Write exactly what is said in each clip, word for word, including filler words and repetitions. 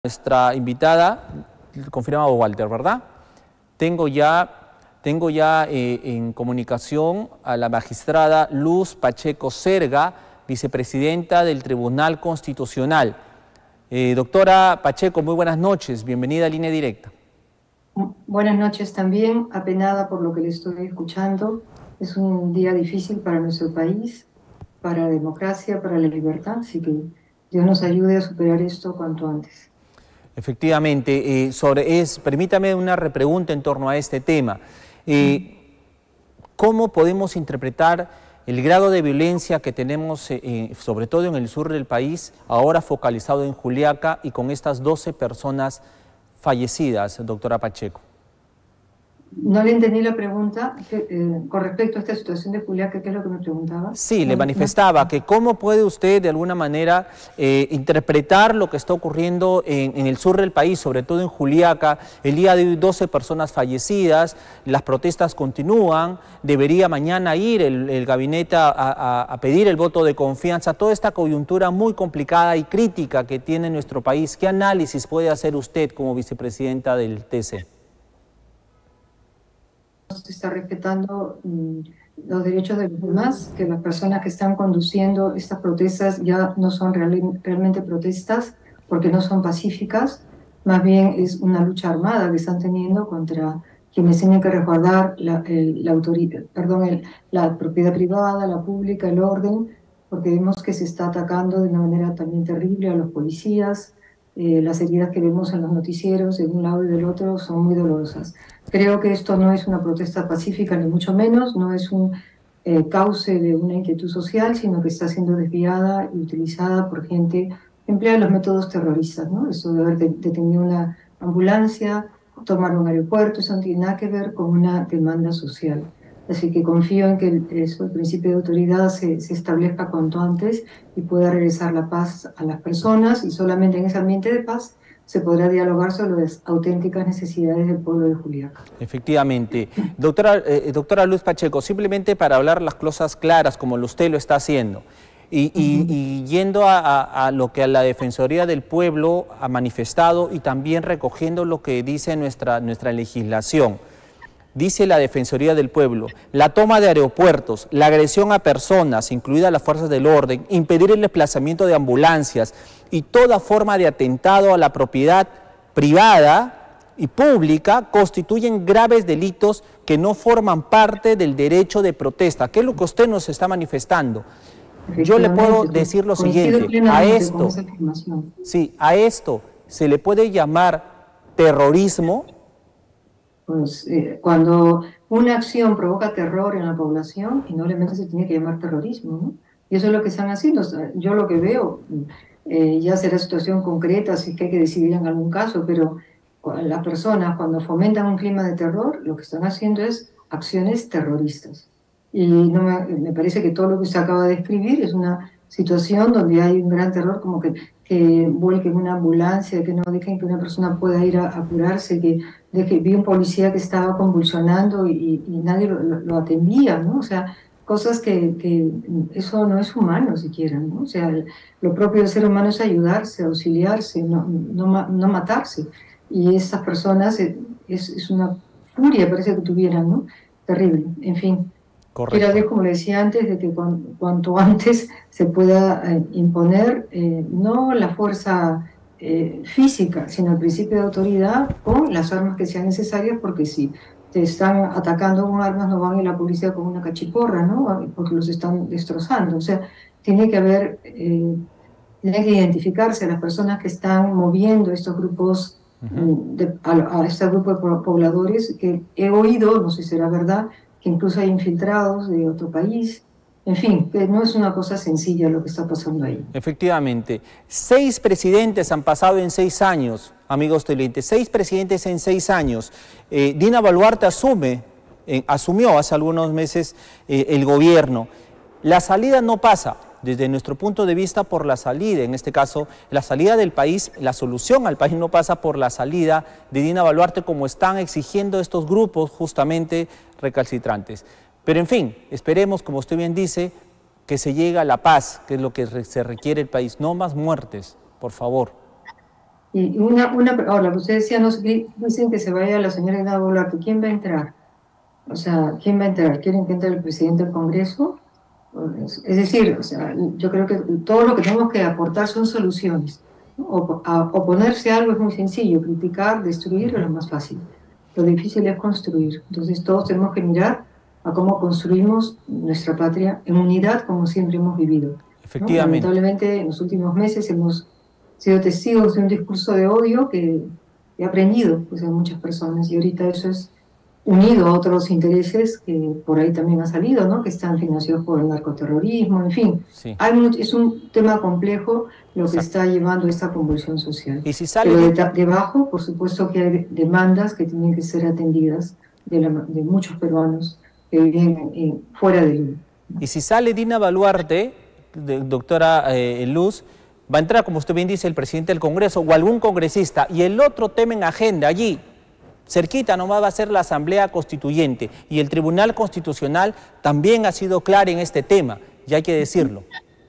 Nuestra invitada, confirma Walter, ¿verdad? Tengo ya, tengo ya eh, en comunicación a la magistrada Luz Pacheco Serga, vicepresidenta del Tribunal Constitucional. Eh, doctora Pacheco, muy buenas noches, bienvenida a Línea Directa. Buenas noches también, apenada por lo que le estoy escuchando. Es un día difícil para nuestro país, para la democracia, para la libertad, así que Dios nos ayude a superar esto cuanto antes. Efectivamente, eh, sobre es, permítame una repregunta en torno a este tema. Eh, ¿Cómo podemos interpretar el grado de violencia que tenemos, eh, sobre todo en el sur del país, ahora focalizado en Juliaca y con estas doce personas fallecidas, doctora Pacheco? No le entendí la pregunta que, eh, con respecto a esta situación de Juliaca, ¿qué es lo que me preguntaba? Sí, le no, manifestaba no. que cómo puede usted de alguna manera eh, interpretar lo que está ocurriendo en, en el sur del país, sobre todo en Juliaca. El día de hoy doce personas fallecidas, las protestas continúan, debería mañana ir el, el gabinete a, a, a pedir el voto de confianza. Toda esta coyuntura muy complicada y crítica que tiene nuestro país, ¿qué análisis puede hacer usted como vicepresidenta del T C? Se está respetando mm, los derechos de los demás, que las personas que están conduciendo estas protestas ya no son real, realmente protestas porque no son pacíficas, más bien es una lucha armada que están teniendo contra quienes tienen que resguardar la, el, la, autoridad, perdón, el, la propiedad privada, la pública, el orden, porque vemos que se está atacando de una manera también terrible a los policías. Eh, las heridas que vemos en los noticieros de un lado y del otro son muy dolorosas. Creo que esto no es una protesta pacífica, ni mucho menos, no es un eh, cauce de una inquietud social, sino que está siendo desviada y utilizada por gente que emplea los métodos terroristas, ¿no? Eso de haber detenido una ambulancia, tomar un aeropuerto, eso no tiene nada que ver con una demanda social. Así que confío en que eso, el principio de autoridad se, se establezca cuanto antes y pueda regresar la paz a las personas, y solamente en ese ambiente de paz se podrá dialogar sobre las auténticas necesidades del pueblo de Juliaca. Efectivamente. Doctora, eh, doctora Luz Pacheco, simplemente para hablar las cosas claras, como usted lo está haciendo, y, y, y yendo a, a, a lo que la Defensoría del Pueblo ha manifestado y también recogiendo lo que dice nuestra, nuestra legislación. Dice la Defensoría del Pueblo: la toma de aeropuertos, la agresión a personas, incluidas las fuerzas del orden, impedir el desplazamiento de ambulancias y toda forma de atentado a la propiedad privada y pública constituyen graves delitos que no forman parte del derecho de protesta. ¿Qué es lo que usted nos está manifestando? Yo le puedo decir lo siguiente: a esto, sí, a esto se le puede llamar terrorismo. Pues, eh, cuando una acción provoca terror en la población, indudablemente se tiene que llamar terrorismo, ¿no? Y eso es lo que están haciendo. O sea, yo lo que veo, eh, ya será situación concreta, si es que hay que decidir en algún caso, pero las personas cuando fomentan un clima de terror, lo que están haciendo es acciones terroristas. Y no me, me parece que todo lo que se acaba de describir es una situación donde hay un gran terror, como que, que vuelquen una ambulancia, que no dejen que una persona pueda ir a, a curarse, que, de que vi un policía que estaba convulsionando y, y nadie lo, lo, lo atendía, ¿no? O sea, cosas que, que eso no es humano siquiera, ¿no? O sea, el, lo propio del ser humano es ayudarse, auxiliarse, no, no, no matarse. Y esas personas, es, es una furia, parece que tuvieran, ¿no? Terrible, en fin. Correcto. Quiero decir, como le decía antes, de que cuan, cuanto antes se pueda eh, imponer eh, no la fuerza eh, física, sino el principio de autoridad con las armas que sean necesarias, porque si te están atacando con armas no van a ir a la policía con una cachiporra, ¿no? Porque los están destrozando. O sea, tiene que haber, eh, tiene que identificarse a las personas que están moviendo estos grupos, uh-huh. de, a, a este grupo de pobladores, que he oído, no sé si será verdad, que incluso hay infiltrados de otro país. En fin, que no es una cosa sencilla lo que está pasando ahí. Efectivamente. Seis presidentes han pasado en seis años, amigos televidentes, seis presidentes en seis años. Eh, Dina Boluarte asume, eh, asumió hace algunos meses eh, el gobierno. La salida no pasa, desde nuestro punto de vista, por la salida, en este caso, la salida del país, la solución al país no pasa por la salida de Dina Boluarte, como están exigiendo estos grupos justamente recalcitrantes. Pero en fin, esperemos, como usted bien dice, que se llegue a la paz, que es lo que se requiere el país. No más muertes, por favor. Y una, una, ahora, usted decía, no, sé, dicen que se vaya la señora Dina Boluarte, ¿quién va a entrar? O sea, ¿quién va a entrar? ¿Quieren que entre el presidente del Congreso? Es decir, o sea, yo creo que todo lo que tenemos que aportar son soluciones, ¿no? O, a, oponerse a algo es muy sencillo, criticar, destruir es lo más fácil. Lo difícil es construir. Entonces todos tenemos que mirar a cómo construimos nuestra patria en unidad como siempre hemos vivido, ¿no? Efectivamente. Lamentablemente en los últimos meses hemos sido testigos de un discurso de odio que he aprendido pues, en muchas personas y ahorita eso es unido a otros intereses que por ahí también ha salido, ¿no? Que están financiados por el narcoterrorismo, en fin. Sí. Hay mucho, es un tema complejo lo que Exacto. está llevando a esta convulsión social. Y si sale Pero de... de, debajo, por supuesto que hay demandas que tienen que ser atendidas de, la, de muchos peruanos que viven en, fuera de Lima. Y si sale Dina Boluarte, de, doctora eh, Luz, va a entrar, como usted bien dice, el presidente del Congreso o algún congresista. Y el otro tema en agenda allí, cerquita nomás va a ser la Asamblea Constituyente. Y el Tribunal Constitucional también ha sido claro en este tema, y hay que decirlo.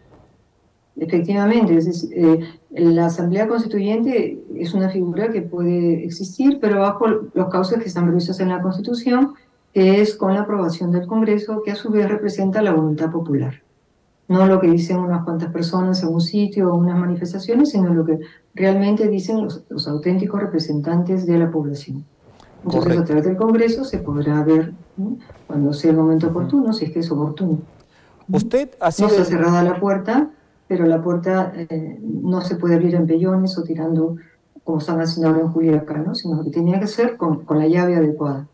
Efectivamente, es decir, eh, la Asamblea Constituyente es una figura que puede existir, pero bajo los cauces que están previstos en la Constitución, que es con la aprobación del Congreso, que a su vez representa la voluntad popular. No lo que dicen unas cuantas personas en un sitio o unas manifestaciones, sino lo que realmente dicen los, los auténticos representantes de la población. Entonces, correcto, a través del Congreso se podrá ver, ¿no?, cuando sea el momento oportuno, si es que es oportuno. Usted ha sido... No está cerrada la puerta, pero la puerta eh, no se puede abrir en pellones o tirando, como están haciendo ahora en Juliaca, ¿no?, sino que tenía que ser con, con la llave adecuada.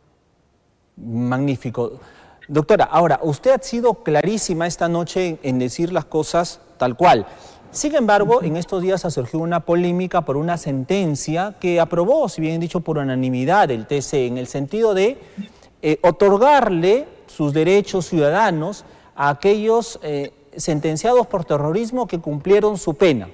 Magnífico. Doctora, ahora, usted ha sido clarísima esta noche en, en decir las cosas tal cual. Sin embargo, en estos días ha surgido una polémica por una sentencia que aprobó, si bien dicho, por unanimidad el T C, en el sentido de eh, otorgarle sus derechos ciudadanos a aquellos eh, sentenciados por terrorismo que cumplieron su pena.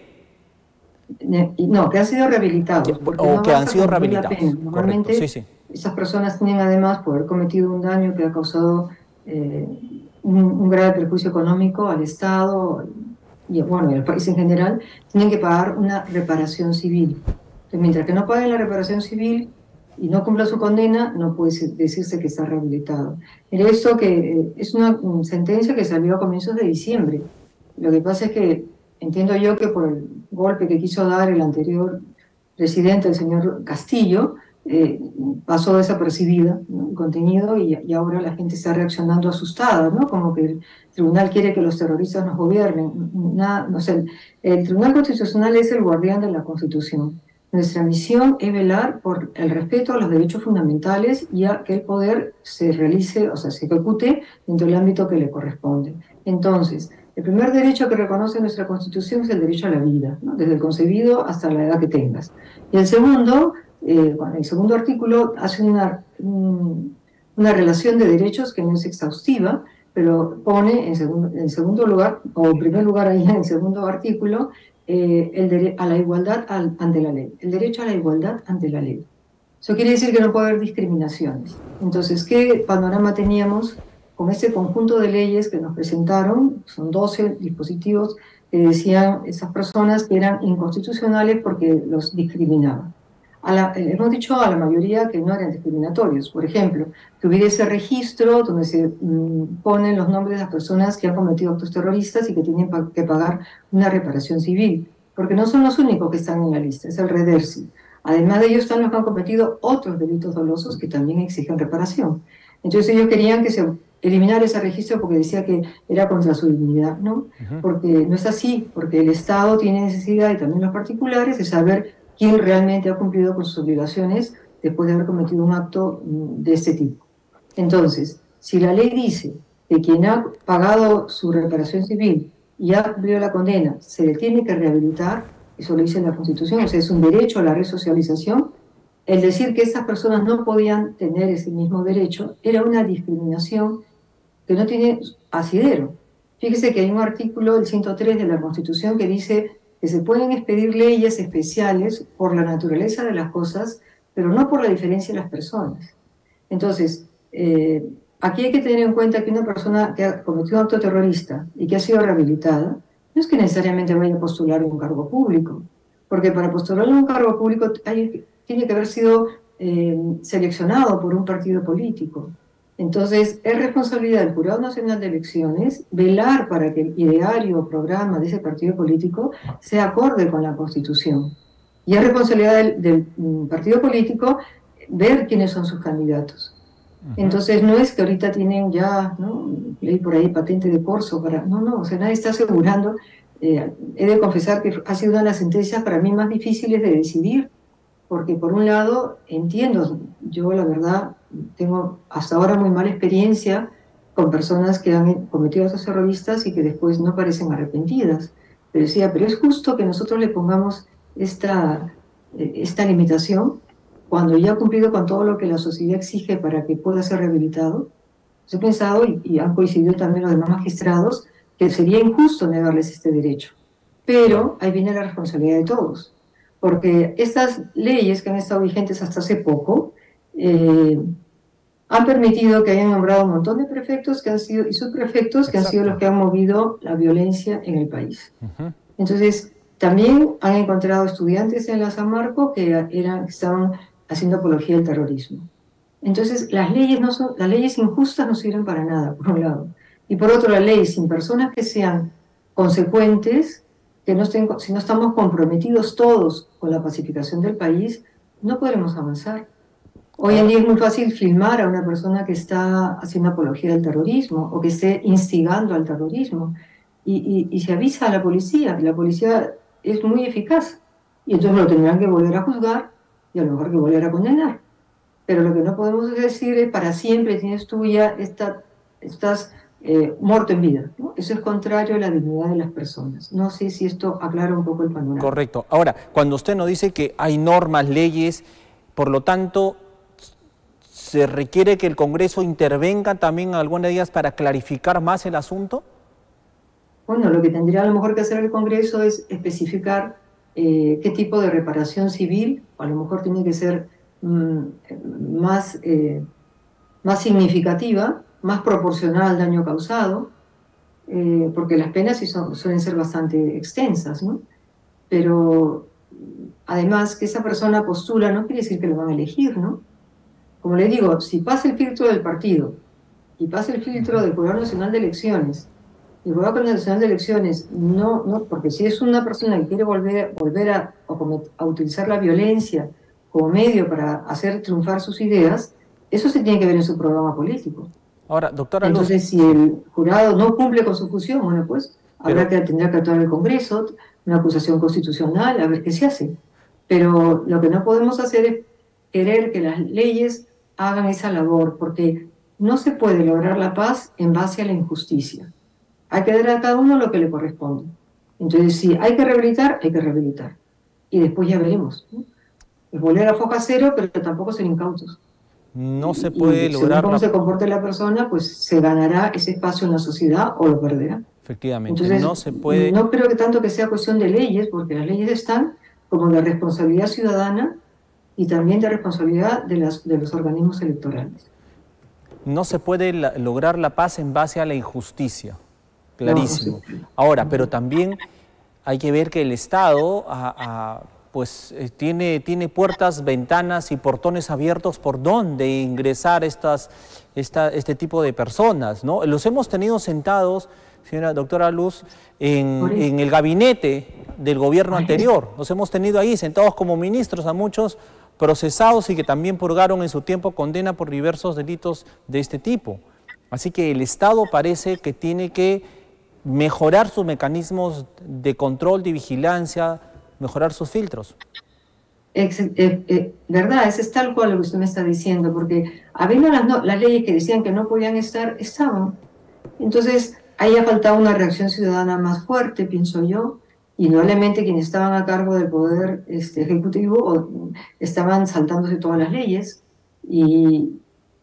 No, que han sido rehabilitados. O no que han sido rehabilitados. Normalmente, correcto, sí, sí. Esas personas tienen además, por haber cometido un daño que ha causado eh, un, un grave perjuicio económico al Estado y, bueno, al país en general, tienen que pagar una reparación civil. Entonces, mientras que no paguen la reparación civil y no cumpla su condena, no puede decirse que está rehabilitado. Pero esto que eh, es una um, sentencia que salió a comienzos de diciembre. Lo que pasa es que entiendo yo que por el golpe que quiso dar el anterior presidente, el señor Castillo, eh, pasó desapercibida, ¿no?, el contenido, y, y ahora la gente está reaccionando asustada, ¿no?, como que el tribunal quiere que los terroristas nos gobiernen. Nada, no sé, el Tribunal Constitucional es el guardián de la Constitución. Nuestra misión es velar por el respeto a los derechos fundamentales y a que el poder se realice, o sea, se ejecute dentro del ámbito que le corresponde. Entonces, el primer derecho que reconoce nuestra Constitución es el derecho a la vida, ¿no?, desde el concebido hasta la edad que tengas. Y el segundo, eh, el segundo artículo hace una, un, una relación de derechos que no es exhaustiva, pero pone en segundo, en segundo lugar, o en primer lugar ahí en el segundo artículo, eh, el de, a la igualdad al, ante la ley, el derecho a la igualdad ante la ley. Eso quiere decir que no puede haber discriminaciones. Entonces, ¿qué panorama teníamos con este conjunto de leyes que nos presentaron? Son doce dispositivos que decían esas personas que eran inconstitucionales porque los discriminaban. A la, eh, hemos dicho a la mayoría que no eran discriminatorios. Por ejemplo, que hubiera ese registro donde se mmm, ponen los nombres de las personas que han cometido actos terroristas y que tienen pa que pagar una reparación civil, porque no son los únicos que están en la lista, es el REDERCI. Además de ellos están los que han cometido otros delitos dolosos que también exigen reparación. Entonces ellos querían que se eliminar ese registro porque decía que era contra su dignidad, ¿no? Uh-huh. Porque no es así, porque el Estado tiene necesidad, y también los particulares, de saber quién realmente ha cumplido con sus obligaciones después de haber cometido un acto de este tipo. Entonces, si la ley dice que quien ha pagado su reparación civil y ha cumplido la condena se le tiene que rehabilitar, eso lo dice la Constitución, o sea, es un derecho a la resocialización, el decir que esas personas no podían tener ese mismo derecho era una discriminación que no tiene asidero. Fíjese que hay un artículo, el ciento tres de la Constitución, que dice que se pueden expedir leyes especiales por la naturaleza de las cosas, pero no por la diferencia de las personas. Entonces, eh, aquí hay que tener en cuenta que una persona que ha cometido un acto terrorista y que ha sido rehabilitada, no es que necesariamente vaya a postular un cargo público. porque para postular un cargo público hay, tiene que haber sido eh, seleccionado por un partido político. Entonces, es responsabilidad del Jurado Nacional de Elecciones velar para que el ideario o programa de ese partido político sea acorde con la Constitución. Y es responsabilidad del, del um, partido político ver quiénes son sus candidatos. Uh-huh. Entonces, no es que ahorita tienen ya, ¿no?, leí por ahí patente de corso para... No, no, o sea, nadie está asegurando. Eh, he de confesar que ha sido una de las sentencias para mí más difíciles de decidir, porque por un lado, entiendo, yo la verdad tengo hasta ahora muy mala experiencia con personas que han cometido actos terroristas y que después no parecen arrepentidas. Pero decía, pero es justo que nosotros le pongamos esta, esta limitación cuando ya ha cumplido con todo lo que la sociedad exige para que pueda ser rehabilitado. Yo he pensado, y, y han coincidido también los demás magistrados, que sería injusto negarles este derecho. Pero ahí viene la responsabilidad de todos. Porque estas leyes que han estado vigentes hasta hace poco eh, han permitido que hayan nombrado un montón de prefectos que han sido, y subprefectos que Exacto. han sido los que han movido la violencia en el país. Uh-huh. Entonces, también han encontrado estudiantes en la San Marcos que eran, estaban haciendo apología del terrorismo. Entonces, las leyes, no son, las leyes injustas no sirven para nada, por un lado. Y por otro, la ley sin personas que sean consecuentes, que no estén, si no estamos comprometidos todos con la pacificación del país, no podremos avanzar. Hoy en día es muy fácil filmar a una persona que está haciendo apología del terrorismo o que esté instigando al terrorismo y, y, y se avisa a la policía, la policía es muy eficaz y entonces lo tendrán que volver a juzgar y a lo mejor que volver a condenar. Pero lo que no podemos decir es para siempre tienes tú ya esta, estás eh, muerto en vida, ¿no? Eso es contrario a la dignidad de las personas. No sé si esto aclara un poco el panorama. Correcto. Ahora, cuando usted nos dice que hay normas, leyes, por lo tanto, ¿se requiere que el Congreso intervenga también en algunas de ellas para clarificar más el asunto? Bueno, lo que tendría a lo mejor que hacer el Congreso es especificar eh, qué tipo de reparación civil, a lo mejor tiene que ser mmm, más, eh, más significativa, más proporcional al daño causado, eh, porque las penas sí son, suelen ser bastante extensas, ¿no? Pero además que esa persona postula no quiere decir que lo van a elegir, ¿no? Como le digo, si pasa el filtro del partido y pasa el filtro del Jurado Nacional de Elecciones, y el Jurado Nacional de Elecciones no, no, porque si es una persona que quiere volver, volver a, a utilizar la violencia como medio para hacer triunfar sus ideas, eso se tiene que ver en su programa político. Ahora, doctora Luz, entonces, si el jurado no cumple con su función, bueno, pues habrá pero, que tendrá que actuar el Congreso, una acusación constitucional, a ver qué se hace. Pero lo que no podemos hacer es querer que las leyes hagan esa labor, porque no se puede lograr la paz en base a la injusticia. Hay que dar a cada uno lo que le corresponde. Entonces, si hay que rehabilitar, hay que rehabilitar. Y después ya veremos, ¿no? Es volver a foja cero, pero tampoco ser incautos. No se puede y, lograr... Según cómo se comporte la persona, pues se ganará ese espacio en la sociedad o lo perderá. Efectivamente, Entonces, no se puede... No creo que tanto que sea cuestión de leyes, porque las leyes están como de responsabilidad ciudadana y también de responsabilidad de, las, de los organismos electorales. No se puede la, lograr la paz en base a la injusticia, clarísimo. No, no sé. Ahora, pero también hay que ver que el Estado a, a, pues, eh, tiene, tiene puertas, ventanas y portones abiertos por donde ingresar estas, esta, este tipo de personas, ¿no? Los hemos tenido sentados, señora doctora Luz, en, en el gabinete del gobierno anterior. Los hemos tenido ahí sentados como ministros a muchos procesados y que también purgaron en su tiempo condena por diversos delitos de este tipo. Así que el Estado parece que tiene que mejorar sus mecanismos de control, de vigilancia, mejorar sus filtros. Es, eh, eh, verdad, eso es tal cual lo que usted me está diciendo, porque habiendo las, no, las leyes que decían que no podían estar, estaban. Entonces, ahí ha faltado una reacción ciudadana más fuerte, pienso yo, y probablemente quienes estaban a cargo del poder este, ejecutivo o, estaban saltándose todas las leyes, y,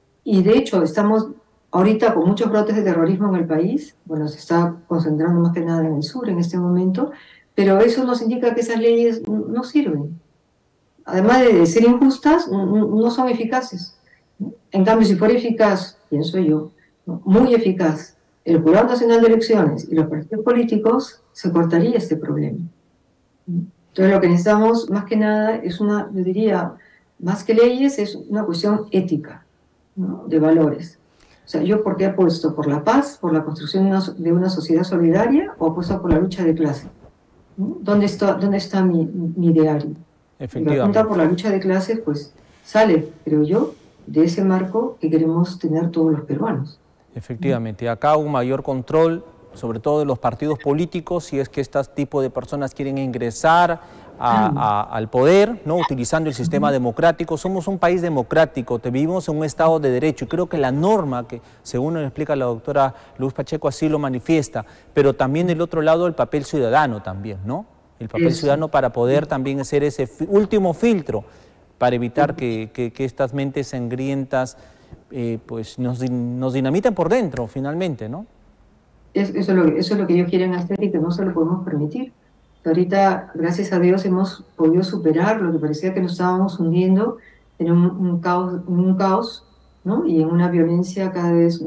y de hecho estamos ahorita con muchos brotes de terrorismo en el país. Bueno, se está concentrando más que nada en el sur en este momento, pero eso nos indica que esas leyes no sirven. Además de ser injustas, no son eficaces. En cambio, si fuera eficaz, pienso yo, muy eficaz, el Jurado Nacional de Elecciones y los partidos políticos, se cortaría este problema. Entonces lo que necesitamos más que nada es una, yo diría, más que leyes, es una cuestión ética, ¿no? De valores. O sea, ¿yo por qué apuesto? ¿Por la paz, por la construcción de una, de una sociedad solidaria o apuesto por la lucha de clase? ¿No? ¿Dónde está, dónde está mi, mi ideario? Y la apunta por Efectivamente. la lucha de clases, pues sale, creo yo, de ese marco que queremos tener todos los peruanos. Efectivamente, acá un mayor control, sobre todo de los partidos políticos, si es que este tipo de personas quieren ingresar a, a, al poder, ¿no? Utilizando el sistema democrático. Somos un país democrático, te vivimos en un Estado de Derecho y creo que la norma, que según nos explica la doctora Luz Pacheco, así lo manifiesta, pero también del otro lado el papel ciudadano también, ¿no? El papel Eso. ciudadano para poder también ser ese fi- último filtro para evitar que, que, que estas mentes sangrientas eh, pues nos, nos dinamitan por dentro, finalmente, ¿no? Es, eso, es lo, eso es lo que ellos quieren hacer y que no se lo podemos permitir. Ahorita, gracias a Dios, hemos podido superar lo que parecía que nos estábamos hundiendo en un, un caos, un caos, ¿no? Y en una violencia cada vez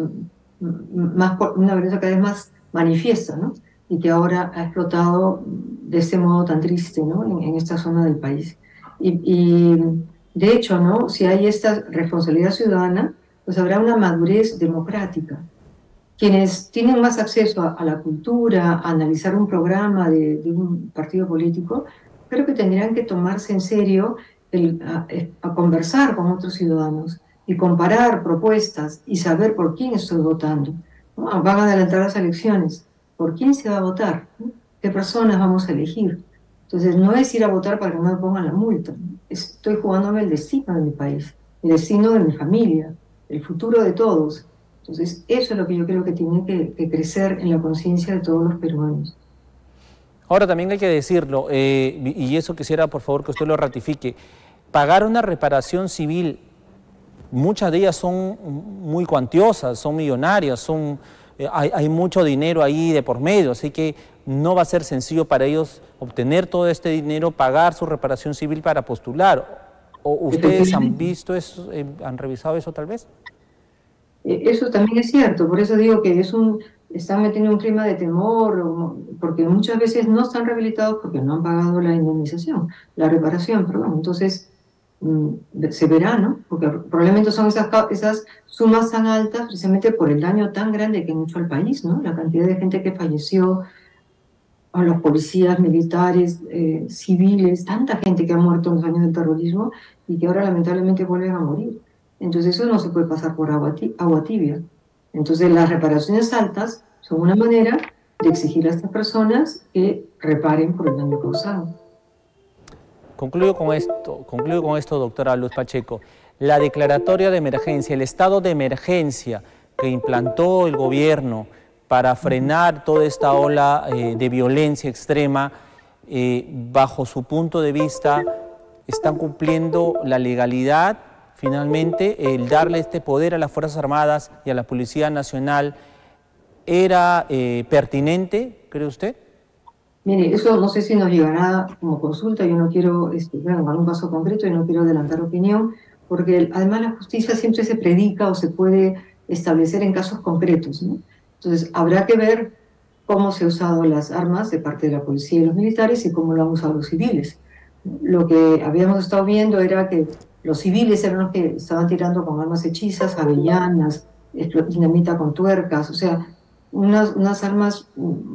más, una violencia cada vez más manifiesta, ¿no? Y que ahora ha explotado de este modo tan triste, ¿no? En, en esta zona del país. Y, y de hecho, ¿no? Si hay esta responsabilidad ciudadana, pues habrá una madurez democrática. Quienes tienen más acceso a, a la cultura, a analizar un programa de, de un partido político, creo que tendrían que tomarse en serio el, a, a conversar con otros ciudadanos y comparar propuestas y saber por quién estoy votando, ¿no? Van a adelantar las elecciones, ¿por quién se va a votar? ¿No? ¿Qué personas vamos a elegir? Entonces, no es ir a votar para que no me pongan la multa, ¿no? Estoy jugándome el destino de mi país, el destino de mi familia, el futuro de todos. Entonces, eso es lo que yo creo que tiene que, que crecer en la conciencia de todos los peruanos. Ahora también hay que decirlo, eh, y eso quisiera por favor que usted lo ratifique, pagar una reparación civil, muchas de ellas son muy cuantiosas, son millonarias, son, eh, hay, hay mucho dinero ahí de por medio, así que no va a ser sencillo para ellos obtener todo este dinero, pagar su reparación civil para postular. ¿O ustedes han visto eso, eh, han revisado eso tal vez? Eso también es cierto, por eso digo que es un, están metiendo un clima de temor, porque muchas veces no están rehabilitados porque no han pagado la indemnización, la reparación, perdón. Entonces, se verá, ¿no? Porque probablemente son esas, esas sumas tan altas precisamente por el daño tan grande que han hecho al país, ¿no? La cantidad de gente que falleció, a los policías, militares, eh, civiles, tanta gente que ha muerto en los años del terrorismo y que ahora lamentablemente vuelven a morir. Entonces eso no se puede pasar por agua, agua tibia. Entonces las reparaciones altas son una manera de exigir a estas personas que reparen por el daño causado. Concluyo con esto, concluyo con esto, doctora Luz Pacheco. La declaratoria de emergencia, el estado de emergencia que implantó el gobierno para frenar toda esta ola eh, de violencia extrema, eh, bajo su punto de vista, ¿están cumpliendo la legalidad? Finalmente, el darle este poder a las Fuerzas Armadas y a la Policía Nacional, ¿era eh, pertinente, cree usted? Mire, eso no sé si nos llegará como consulta, yo no quiero, este, bueno, dar un paso concreto y no quiero adelantar opinión, porque además la justicia siempre se predica o se puede establecer en casos concretos, ¿no? Entonces, habrá que ver cómo se han usado las armas de parte de la policía y los militares y cómo lo han usado los civiles. Lo que habíamos estado viendo era que los civiles eran los que estaban tirando con armas hechizas, avellanas, dinamita con tuercas, o sea, unas, unas armas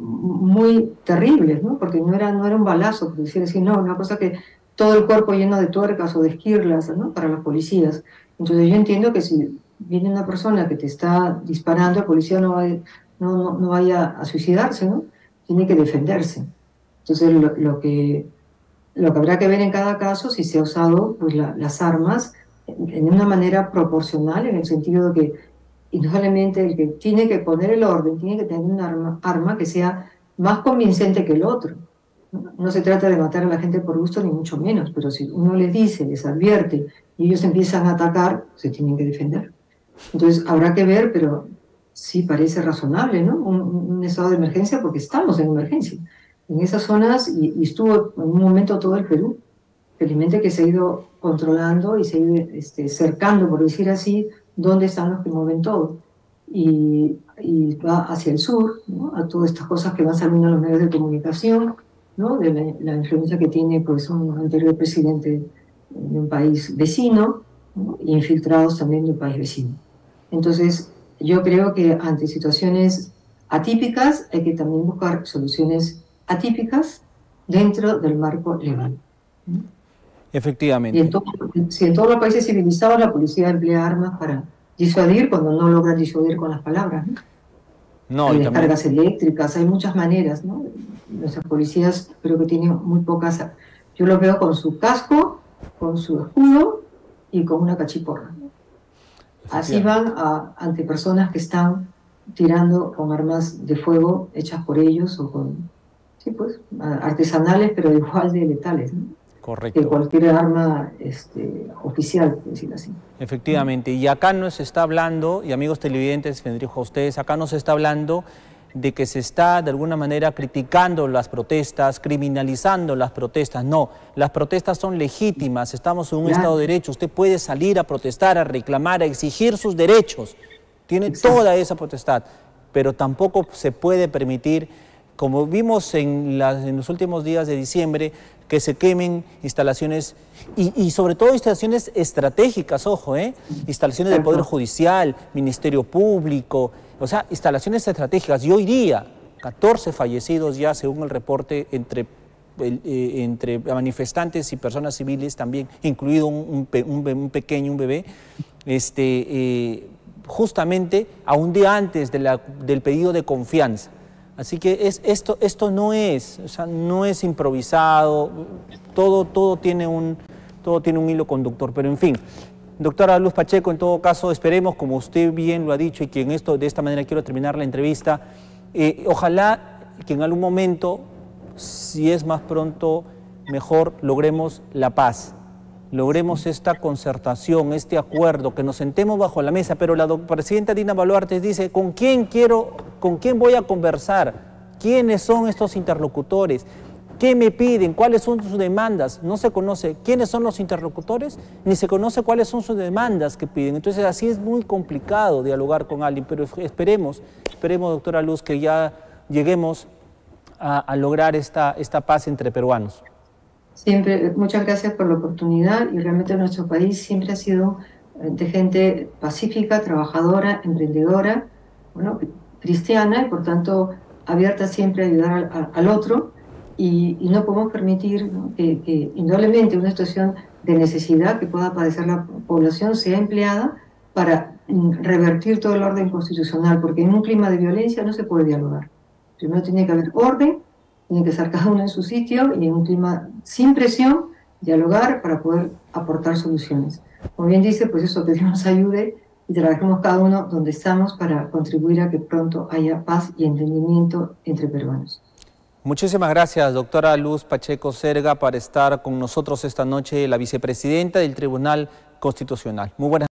muy terribles, ¿no? Porque no era, no era un balazo, por decir así, no, una cosa que todo el cuerpo lleno de tuercas o de esquirlas, ¿no? Para los policías. Entonces yo entiendo que si viene una persona que te está disparando, el policía no, va, no, no, no vaya a suicidarse, ¿no? Tiene que defenderse. Entonces lo, lo, que, lo que habrá que ver en cada caso si se ha usado pues, la, las armas en, en una manera proporcional, en el sentido de que indudablemente el que tiene que poner el orden tiene que tener un arma, arma que sea más convincente que el otro. ¿No? No se trata de matar a la gente por gusto, ni mucho menos, pero si uno les dice, les advierte y ellos empiezan a atacar, se tienen que defender. Entonces habrá que ver, pero sí parece razonable, ¿no? Un, un estado de emergencia, porque estamos en emergencia. En esas zonas, y, y estuvo en un momento todo el Perú, felizmente que se ha ido controlando y se ha ido este, cercando, por decir así, dónde están los que mueven todo. Y, y va hacia el sur, ¿no? A todas estas cosas que van saliendo en los medios de comunicación, ¿no? De la, la influencia que tiene pues, un anterior presidente de un país vecino, ¿no? Infiltrados también de un país vecino. Entonces, yo creo que ante situaciones atípicas hay que también buscar soluciones atípicas dentro del marco legal. ¿No? Efectivamente. Y en todo, si en todos los países civilizados la policía emplea armas para disuadir cuando no logran disuadir con las palabras, ¿no? No, Hay y descargas también... eléctricas, hay muchas maneras, ¿no? Nuestras policías creo que tienen muy pocas. Yo los veo con su casco, con su escudo y con una cachiporra. Así van a, ante personas que están tirando con armas de fuego hechas por ellos o con, sí, pues, artesanales, pero igual de letales, ¿no? Correcto. Que cualquier arma este, oficial, por decirlo así. Efectivamente, y acá nos está hablando, y amigos televidentes, me dirijo a ustedes, acá nos está hablando de que se está de alguna manera criticando las protestas, criminalizando las protestas. No, las protestas son legítimas, estamos en un claro. Estado de Derecho, usted puede salir a protestar, a reclamar, a exigir sus derechos, tiene Exacto. Toda esa potestad, pero tampoco se puede permitir, como vimos en, las, en los últimos días de diciembre, que se quemen instalaciones, y, y sobre todo instalaciones estratégicas, ojo, ¿eh? Instalaciones del Poder Judicial, Ministerio Público, o sea, instalaciones estratégicas. Y hoy día, catorce fallecidos ya, según el reporte, entre, el, eh, entre manifestantes y personas civiles también, incluido un, un, un, un pequeño, un bebé, este, eh, justamente a un día antes de la, del pedido de confianza. Así que es, esto, esto no es, o sea, no es improvisado, todo, todo, tiene un, todo tiene un hilo conductor, pero en fin. Doctora Luz Pacheco, en todo caso, esperemos, como usted bien lo ha dicho, y que en esto, de esta manera quiero terminar la entrevista, eh, ojalá que en algún momento, si es más pronto, mejor, logremos la paz. Logremos esta concertación, este acuerdo, que nos sentemos bajo la mesa, pero la presidenta Dina Boluarte dice, ¿con quién quiero, con quién voy a conversar? ¿Quiénes son estos interlocutores? ¿Qué me piden? ¿Cuáles son sus demandas? No se conoce quiénes son los interlocutores, ni se conoce cuáles son sus demandas que piden. Entonces así es muy complicado dialogar con alguien, pero esperemos, esperemos, doctora Luz, que ya lleguemos a, a lograr esta, esta paz entre peruanos. Siempre, muchas gracias por la oportunidad, y realmente nuestro país siempre ha sido de gente pacífica, trabajadora, emprendedora, bueno, cristiana, y por tanto abierta siempre a ayudar al, a, al otro, y, y no podemos permitir, ¿no? que, que indudablemente una situación de necesidad que pueda padecer la población sea empleada para revertir todo el orden constitucional, porque en un clima de violencia no se puede dialogar. Primero tiene que haber orden, tiene que estar cada uno en su sitio y en un clima sin presión, dialogar para poder aportar soluciones. Como bien dice, pues eso, que Dios nos ayude y trabajemos cada uno donde estamos para contribuir a que pronto haya paz y entendimiento entre peruanos. Muchísimas gracias, doctora Luz Pacheco Zerga, por estar con nosotros esta noche, la vicepresidenta del Tribunal Constitucional. Muy buenas